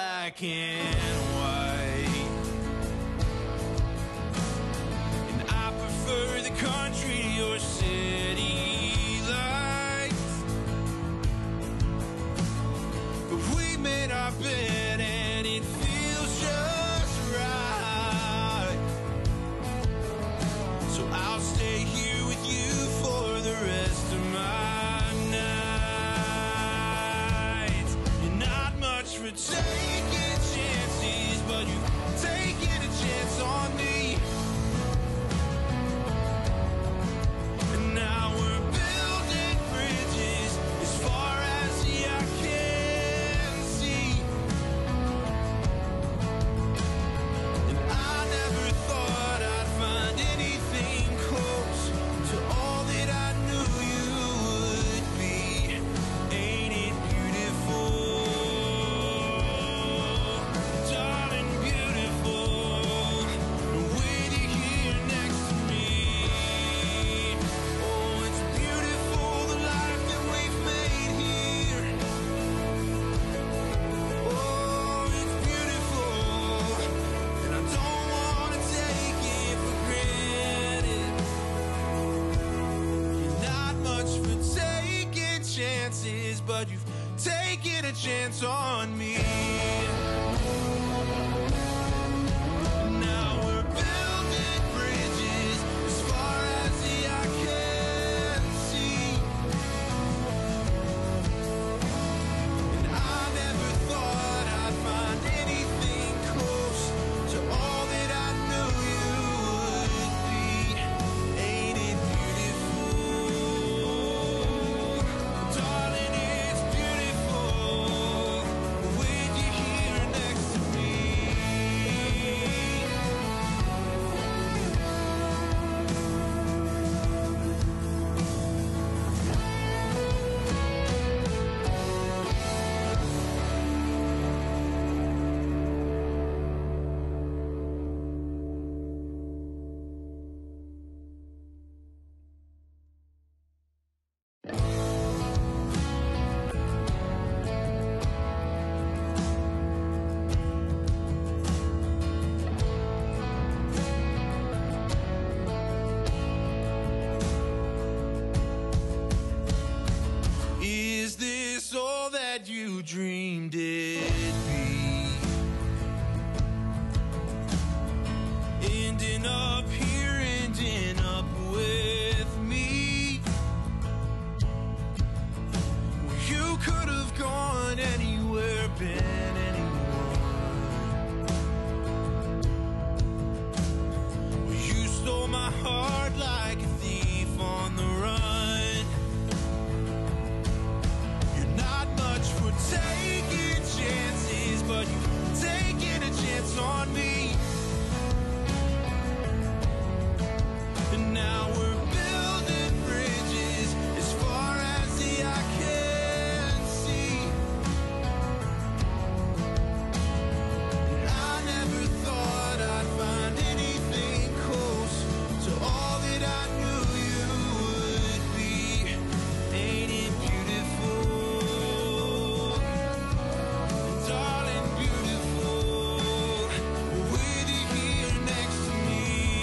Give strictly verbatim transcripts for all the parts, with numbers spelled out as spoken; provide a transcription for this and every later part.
black and white, and I prefer the country or city lights. But we made our bed and it feels just right, so I'll stay here with you for the rest of my nights. You're not much for taking chances, but you've taken a chance on me, and now we're building bridges as far as the eye can see. And I never thought I'd find anything close to all that I knew you would be. Ain't it beautiful, darling, beautiful, with you here next to me. Oh, it's beautiful, the life that we've made here. Oh, it's beautiful, and I don't want to take it for granted. You're not much for taking chances, but you've taken a chance on me. Now we're building bridges as far as the eye can see. And I never thought I'd find anything close to all that I knew you would be. Ain't it beautiful, darling, it's beautiful, with you here next to me. Is this all that you dreamed it'd be? Ending up here, ending up with me. You could have gone anywhere, been anyone. You stole my heart like a thief on the run. You're not much for taking chances, but you've taken a chance on me. And now we're building bridges as far as the eye can see. And I never thought I'd find anything close to all that I knew you would be. Ain't it beautiful, darling, beautiful, with you here next to me.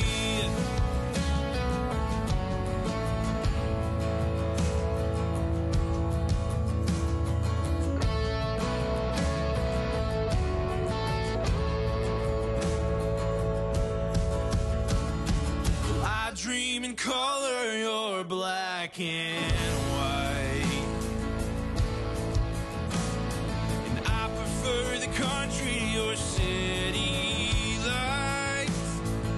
I dream in color, you're black and white, and I prefer the country or city lights.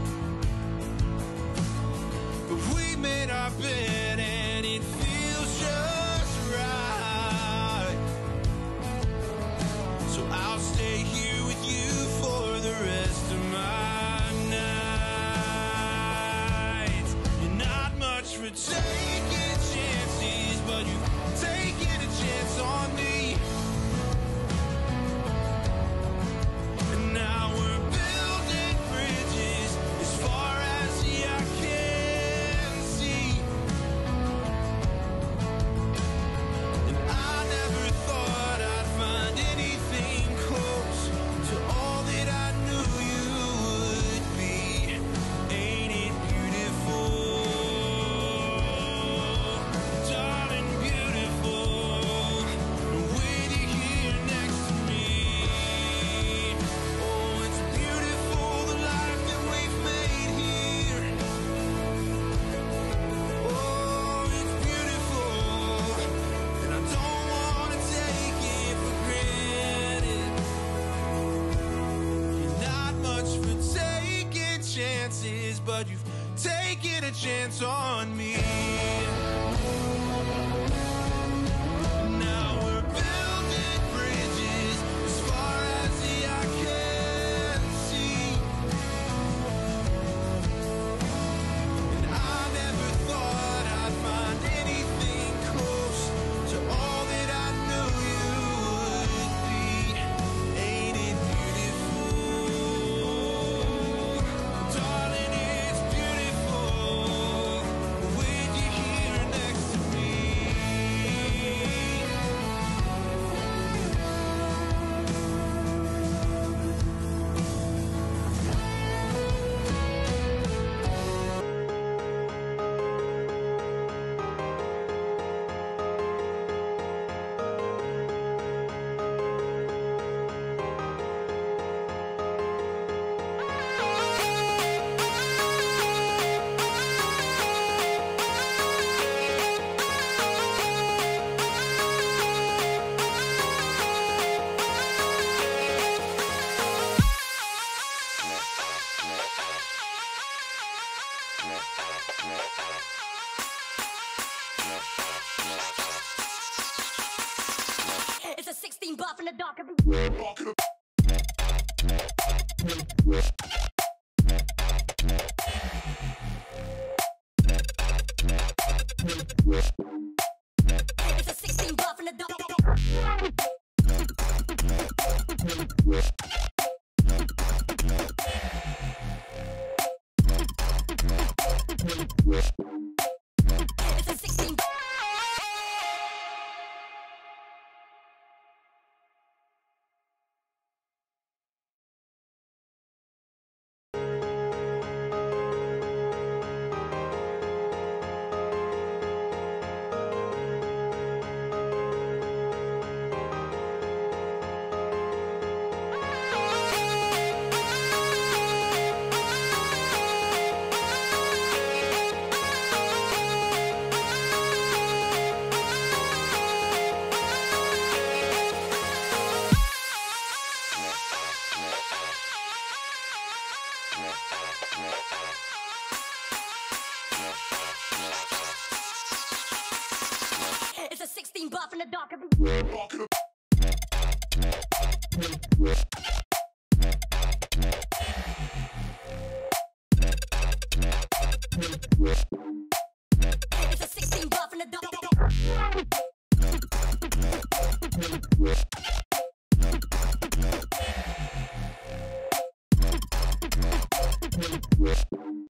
But we made our bed and it feels just right, so I'll stay here with you for the rest of my nights. You're not much for taking chances, chances, but you've taken a chance on me. Now we're building bridges as far as the eye can see. And I never thought I'd find anything close to all that I knew you would be. Ain't it beautiful? Darling, it's beautiful when you're here next to me. It's a sixteen buff in the dark of It's a sixteen buff in the dark. It's a sixteen buff. It's a sixteen buff in the dark of It's a sixteen buff in the dark.